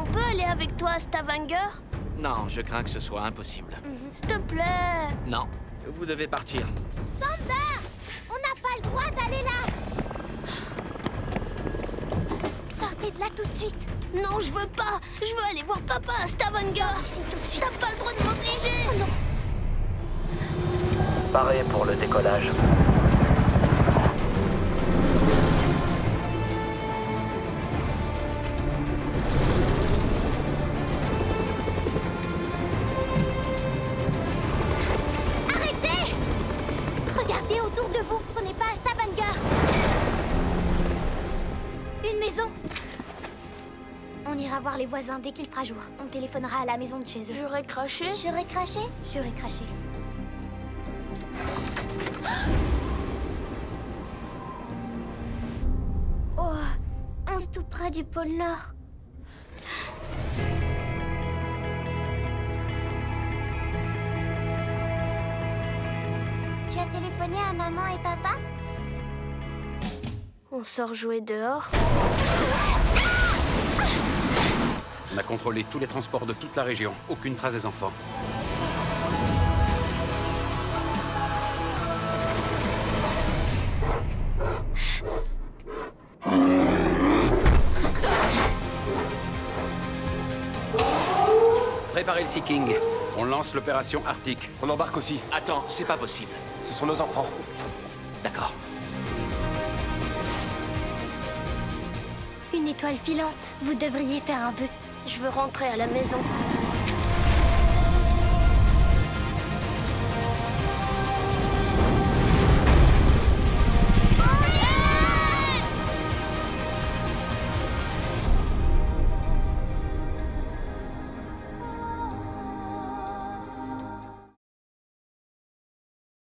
On peut aller avec toi à Stavanger? Non, je crains que ce soit impossible. S'il te plaît. Non, vous devez partir. Sander! On n'a pas le droit d'aller là! Sortez de là tout de suite! Non, je veux pas. Je veux aller voir papa à Stavanger. Sors d'ici tout de suite! T'as pas le droit de m'obliger. Oh non! Paré pour le décollage. Arrêtez! Regardez autour de vous, on n'est pas à Stavanger. Une maison. On ira voir les voisins dès qu'il fera jour. On téléphonera à la maison de chez eux. J'aurais craché. J'aurais craché? J'aurais craché. Oh, on est tout près du pôle Nord. Tu as téléphoné à maman et papa? On sort jouer dehors. On a contrôlé tous les transports de toute la région. Aucune trace des enfants. Préparez le Seeking. On lance l'opération Arctique. On embarque aussi. Attends, c'est pas possible. Ce sont nos enfants. D'accord. Une étoile filante. Vous devriez faire un vœu. Je veux rentrer à la maison.